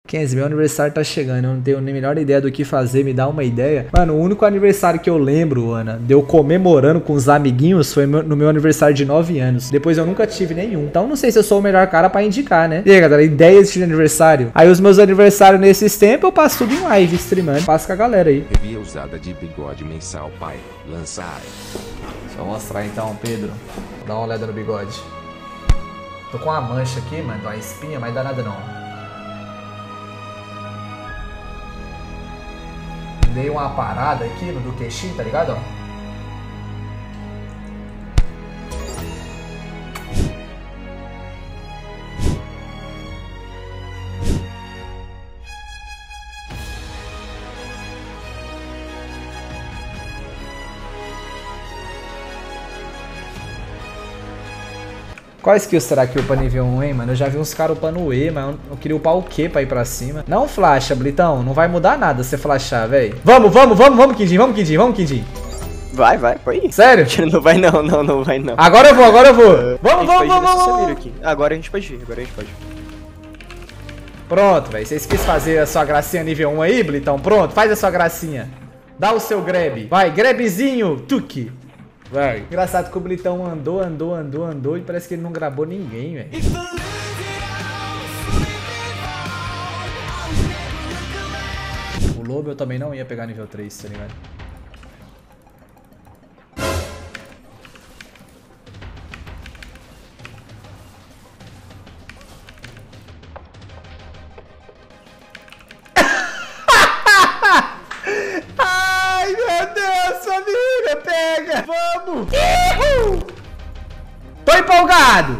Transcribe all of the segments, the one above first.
Kenzie, meu aniversário tá chegando, eu não tenho nem a melhor ideia do que fazer, me dá uma ideia. Mano, o único aniversário que eu lembro, Ana, de eu comemorando com os amiguinhos foi no meu aniversário de 9 anos. Depois eu nunca tive nenhum. Então não sei se eu sou o melhor cara pra indicar, né? E aí, galera, ideias de aniversário. Aí os meus aniversários nesses tempos eu passo tudo em live, streamando. Passo com a galera aí. Revia usada de bigode mensal, pai. Lançar. Deixa eu mostrar então, Pedro. Dá uma olhada no bigode. Tô com uma mancha aqui, mano, uma espinha, mas dá nada não. Dei uma parada aqui no do queixinho, tá ligado? Ó. Qual skill será que upa nível 1, hein, mano? Eu já vi uns caras upando o E, mas eu queria upar o Q pra ir pra cima. Não flasha, Blitão. Não vai mudar nada se você flashar, velho. Vamos, Kidinho. Vai, pode ir. Sério? Não vai não vai não. Agora eu vou. Vamos. Aqui. Agora a gente pode ir, Pronto, velho. Vocês quis fazer a sua gracinha nível 1 aí, Blitão? Pronto, faz a sua gracinha. Dá o seu grab. Vai, grabzinho, tuque. Vai. Engraçado que o Blitão andou e parece que ele não grabou ninguém, velho. O Lobo eu também não ia pegar nível 3, tá ligado? Ai, meu Deus, família, pega! Vamos! Tô empolgado!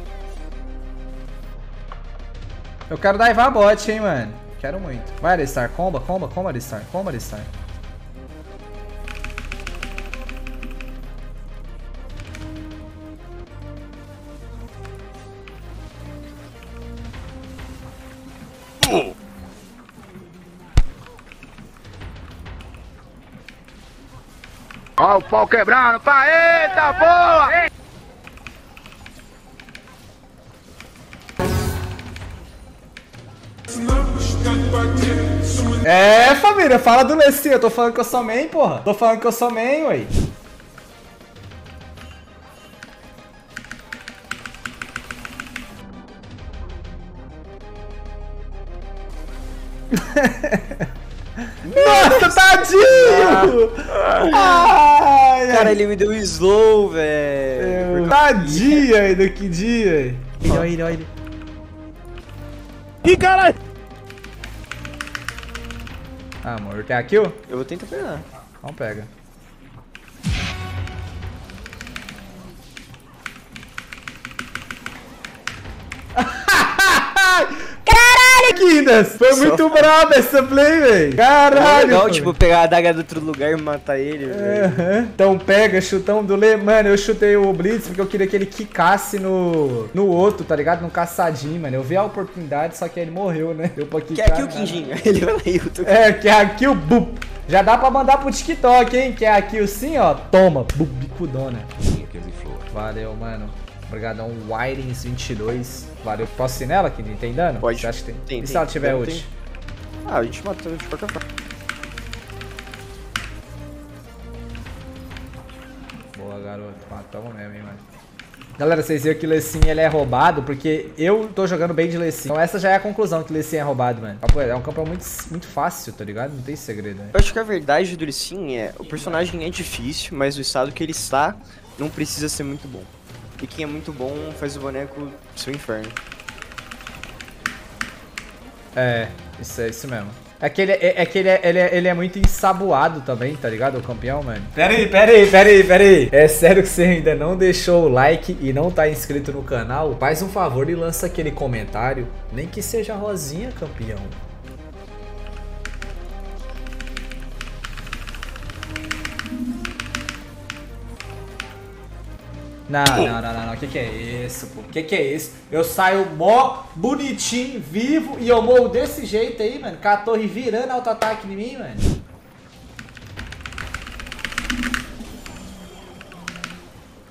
Eu quero daivar bot, hein, mano. Quero muito. Vai, Alistar. Comba, Alistar. Ó o pau quebrando, pá, eita boa! É, família, fala do Lessie. Eu tô falando que eu sou main, porra. Tô falando que eu sou main, ué. Nossa, tadinho! Ai, cara, ele me deu slow, velho. Tadinho aí do que dia. Olha ele. Ih, caralho! Ah, amor, quer a kill? Eu vou tentar pegar. Então pega. Caralho, Kindas! Foi muito brabo essa play, velho. Caralho! É legal, tipo, pegar a adaga do outro lugar e matar ele, velho. Então pega, chutão do Lê. Mano, eu chutei o Blitz porque eu queria que ele quicasse no outro, tá ligado? No caçadinho, mano. Eu vi a oportunidade, só que ele morreu, né? Deu pra quicar. Que é aqui o Quinjinho. Ele vai lá e eu tô... que é aqui o bup. Já dá pra mandar pro TikTok, hein? Que é aqui o sim, ó. Toma, bup, bicudona. Valeu, mano. Obrigadão, Wirings22. Valeu. Posso ir nela, que tem dano? Pode. Você acha que tem? Tem, e se ela tiver ult? Tem. Ah, a gente matou de qualquer forma. Boa, garoto. Matamos mesmo, hein, mano. Galera, vocês viram que o Lessin ele é roubado porque eu tô jogando bem de Lessin. Então essa já é a conclusão que o Lessin é roubado, mano. É um campeão muito fácil, tá ligado? Não tem segredo, né? Eu acho que a verdade do Lessin é... O personagem é difícil, mas o estado que ele está não precisa ser muito bom. E quem é muito bom faz o boneco seu inferno. É, isso mesmo. É que ele é muito ensaboado também, tá ligado? O campeão, mano. Pera aí. É sério que você ainda não deixou o like e não tá inscrito no canal? Faz um favor e lança aquele comentário. Nem que seja rosinha, campeão. Não. Que é isso, pô? Que é isso? Eu saio mó bonitinho, vivo e eu morro desse jeito aí, mano. Com a torre virando auto-ataque em mim, mano.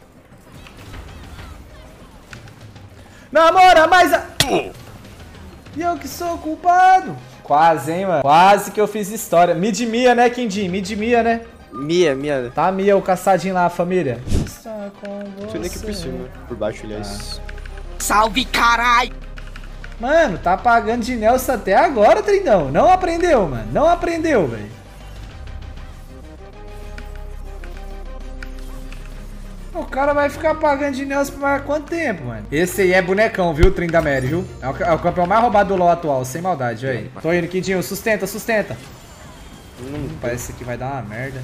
Namora mais a... E eu que sou o culpado. Quase, hein, mano. Quase que eu fiz história. Mid-Mia, né, Quindim? Mid-Mia, né? Mia. Tá Mia, o caçadinho lá, família. Está com você. Tô indo aqui por cima. Por baixo, aliás. Salve, carai! Mano, tá pagando de Nelson até agora, Trindão. Não aprendeu, mano. Não aprendeu, velho. O cara vai ficar pagando de Nelson por mais quanto tempo, mano? Esse aí é bonecão, viu, Trindamere, viu? É o campeão mais roubado do LoL atual, sem maldade, aí. Tô indo, Quindinho. Sustenta. Parece que vai dar uma merda.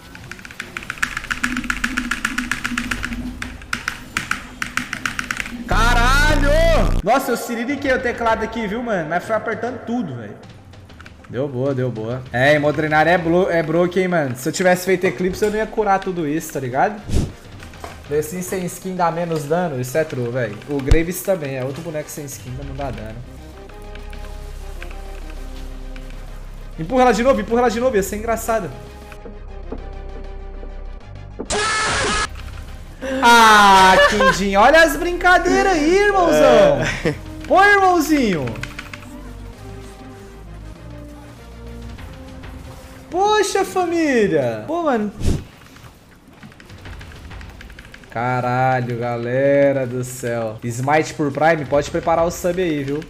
Caralho! Nossa, eu siririquei o teclado aqui, viu, mano? Mas foi apertando tudo, velho. Deu boa. É, Modrenar é broke, hein, mano? Se eu tivesse feito Eclipse, eu não ia curar tudo isso, tá ligado? Assim, sem skin dá menos dano, isso é true, velho. O Graves também, é outro boneco sem skin, não dá dano. Empurra ela de novo, ia ser engraçado. Ah, Quindim, olha as brincadeiras aí, irmãozão. Pô, irmãozinho. Poxa, família. Pô, mano. Caralho, galera do céu. Smite por Prime, pode preparar o sub aí, viu?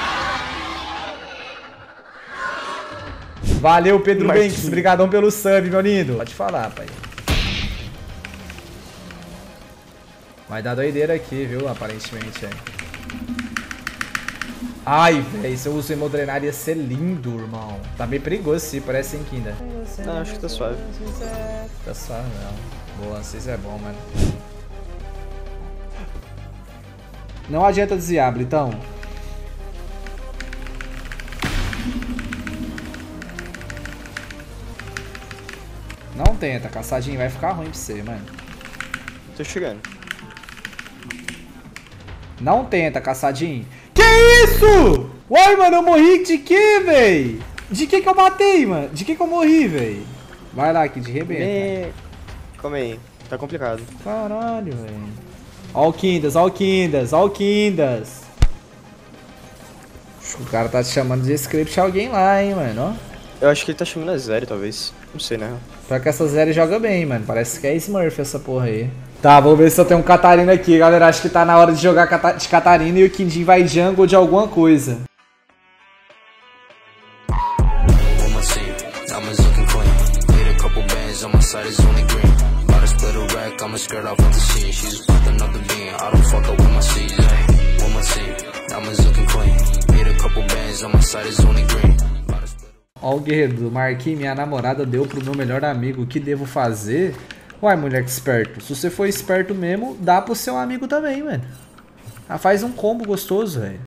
Valeu, Pedro Banks. Obrigadão pelo sub, meu lindo. Pode falar, pai. Vai dar doideira aqui, viu? Aparentemente, aí. Ai, velho, se eu uso Hemodrenar ia ser lindo, irmão. Tá meio perigoso, sim, parece em Kinda. Não, acho que tá suave. Tá suave, não. Boa, vocês é bom, mano. Não adianta desviar, Blitão. Não tenta, caçadinho, vai ficar ruim pra você, mano. Tô chegando. Não tenta, caçadinho. Que isso? Uai, mano, eu morri de quê, véi? De que eu matei, mano? De que eu morri, véi? Vai lá, Kid, rebenta. Calma aí, tá complicado. Caralho, velho. Ó o Kindas. O cara tá te chamando de script alguém lá, hein, mano, ó. Eu acho que ele tá chamando a Zeri, talvez. Não sei, né? Só que essa Zeri joga bem, mano. Parece que é Smurf essa porra aí. Tá, vou ver se eu tenho um Catarina aqui, galera. Acho que tá na hora de jogar de Catarina e o Quindim vai jungle de alguma coisa. Ó o guerreiro, marquei, minha namorada deu pro meu melhor amigo, o que devo fazer? Uai, moleque esperto, se você for esperto mesmo, dá pro seu amigo também, mano. Ah, faz um combo gostoso, velho.